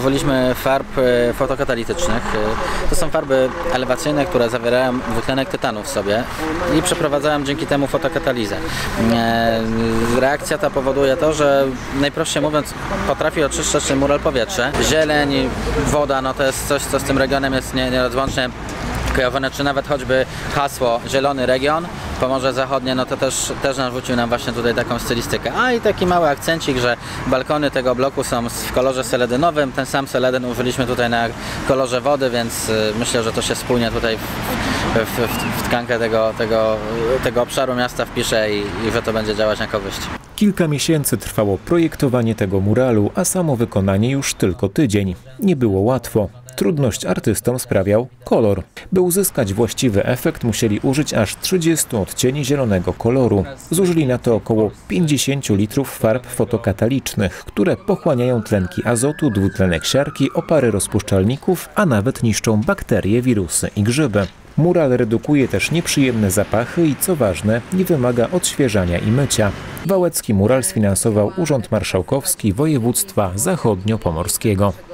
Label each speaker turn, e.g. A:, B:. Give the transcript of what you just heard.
A: użyliśmy farb fotokatalitycznych. To są farby elewacyjne, które zawierają dwutlenek tytanu w sobie i przeprowadzają dzięki temu fotokatalizę. Reakcja ta powoduje to, że najprościej mówiąc potrafi oczyszczać ten mural powietrze. Zieleń, woda, no to jest coś, co z tym regionem jest nierozłącznie kojarzone, czy nawet choćby hasło Zielony Region, Pomorze Zachodnie, no to też narzucił nam właśnie tutaj taką stylistykę. A i taki mały akcencik, że balkony tego bloku są w kolorze seledynowym. Ten sam seledyn użyliśmy tutaj na kolorze wody, więc myślę, że to się spójnie tutaj w tkankę tego obszaru miasta wpisze i że to będzie działać na korzyść.
B: Kilka miesięcy trwało projektowanie tego muralu, a samo wykonanie już tylko tydzień. Nie było łatwo. Trudność artystom sprawiał kolor. By uzyskać właściwy efekt, musieli użyć aż 30 odcieni zielonego koloru. Zużyli na to około 50 litrów farb fotokatalicznych, które pochłaniają tlenki azotu, dwutlenek siarki, opary rozpuszczalników, a nawet niszczą bakterie, wirusy i grzyby. Mural redukuje też nieprzyjemne zapachy i, co ważne, nie wymaga odświeżania i mycia. Wałecki mural sfinansował Urząd Marszałkowski Województwa Zachodniopomorskiego.